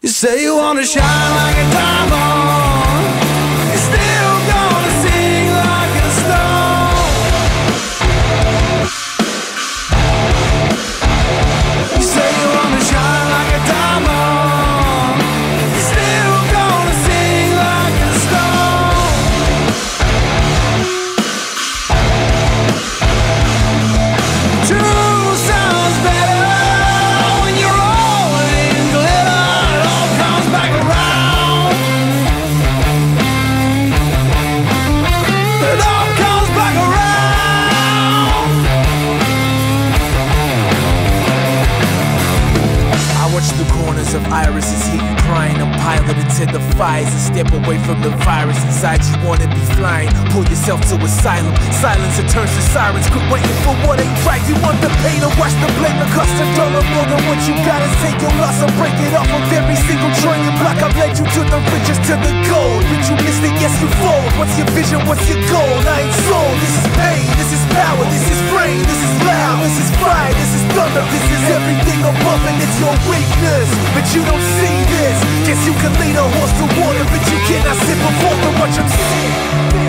You say you wanna shine like a diamond, you're still gonna sing like a stone. You say you wanna shine like a diamond, you're still gonna sing like a stone. True sounds better when you're rolling in glitter. It all comes back around. It all comes back around. I watch the corners of irises, hear you crying. I'm piloted to the fires and step away from the virus inside. You wanna be flying, pull yourself to asylum. Silence, it turns to sirens. Quit waiting for what ain't right. You want the pain or watch the blame. It costs $1 more than what you gotta say. Your loss, I'll break it off of every single trillion block. I've led you to the riches, to the gold. But you missed it, yes you fold. What's your vision, what's your goal? I ain't sold. This is pain, this is power, this is rain, this is loud, this is fire, this is thunder, this is everything above and it's your weakness. But you don't see this. Guess you can lead a horse to water, but you cannot sit before them. Watch them sing.